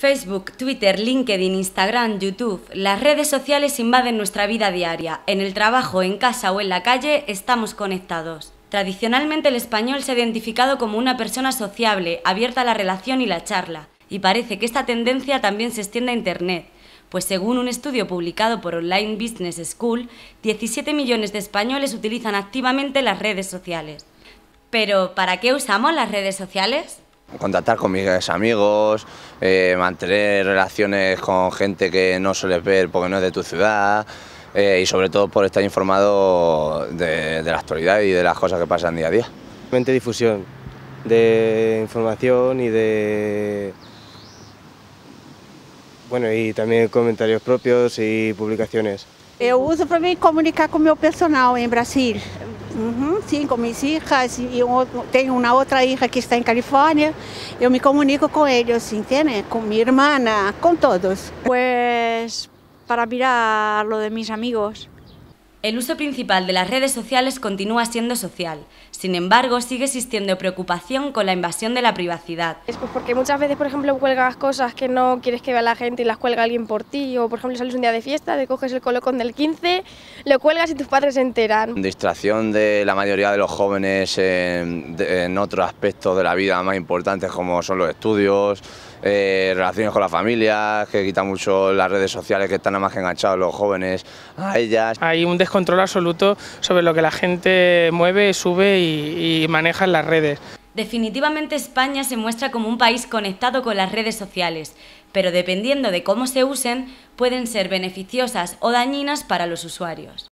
Facebook, Twitter, LinkedIn, Instagram, YouTube, las redes sociales invaden nuestra vida diaria. En el trabajo, en casa o en la calle estamos conectados. Tradicionalmente el español se ha identificado como una persona sociable, abierta a la relación y la charla, y parece que esta tendencia también se extiende a Internet, pues según un estudio publicado por Online Business School, 17 millones de españoles utilizan activamente las redes sociales. Pero, ¿para qué usamos las redes sociales? Contactar con mis amigos, mantener relaciones con gente que no sueles ver porque no es de tu ciudad y sobre todo por estar informado de la actualidad y de las cosas que pasan día a día. Difusión de información y y también comentarios propios y publicaciones. Eu uso para me comunicar com o meu personal em Brasília. Sim, com minhas hijas, e tenho uma outra hija que está em Califórnia, eu me comunico com eles, entende? Com minha irmã, com todos. Pues para mirar lo de mis amigos. El uso principal de las redes sociales continúa siendo social. Sin embargo, sigue existiendo preocupación con la invasión de la privacidad. Es pues porque muchas veces, por ejemplo, cuelgas cosas que no quieres que vea la gente y las cuelga alguien por ti, o por ejemplo sales un día de fiesta, te coges el colocón del 15, lo cuelgas y tus padres se enteran. Distracción de la mayoría de los jóvenes en otros aspectos de la vida más importantes como son los estudios, relaciones con la familia, que quitan mucho las redes sociales, que están nada más enganchados los jóvenes a ellas. Hay un descontrol absoluto sobre lo que la gente mueve, sube y maneja en las redes. Definitivamente España se muestra como un país conectado con las redes sociales, pero dependiendo de cómo se usen, pueden ser beneficiosas o dañinas para los usuarios.